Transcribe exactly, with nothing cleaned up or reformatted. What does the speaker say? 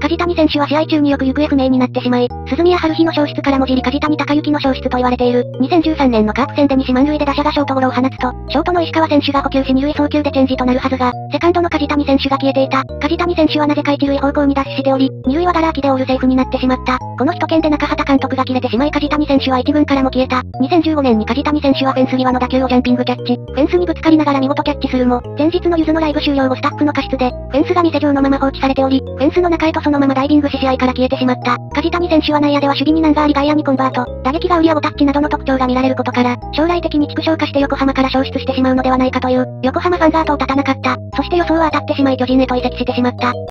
梶谷選手は試合中によく行方不明になってしまい、鈴宮春日の消失から文字り梶谷隆之の消失と言われている。にせんじゅうさんねんのカープ戦で西満塁で打者がショートゴロを放つと、ショートの石川選手が捕球し二塁送球でチェンジとなるはずが、セカンドの梶谷選手が消えていた。梶谷選手はなぜか一塁方向にダッシュしており、二塁はダラ空きでオールセーフになってしまった。この一件で中畑監督が切れてしまい梶谷選手は一軍からも消えた。にせんじゅうごねんに梶谷選手はフェンス際の打球をジャンピングキャッチ。フェンスにぶつかりながら見事キャッチするも、前日のゆずのライブ終了後スタッフの過失で、フェンスが店上のまま放置されており、フェンスの中へとそのままダイビングし試合から消えてしまった。梶谷選手は内野では守備に難があり外野にコンバート、打撃が売りやボタッチなどの特徴が見られることから、将来的に畜生化して横浜から消失してしまうのではないかという、横浜ファンが後を絶たなかった。そして予想は当たってしまい巨人へと移籍してしまった。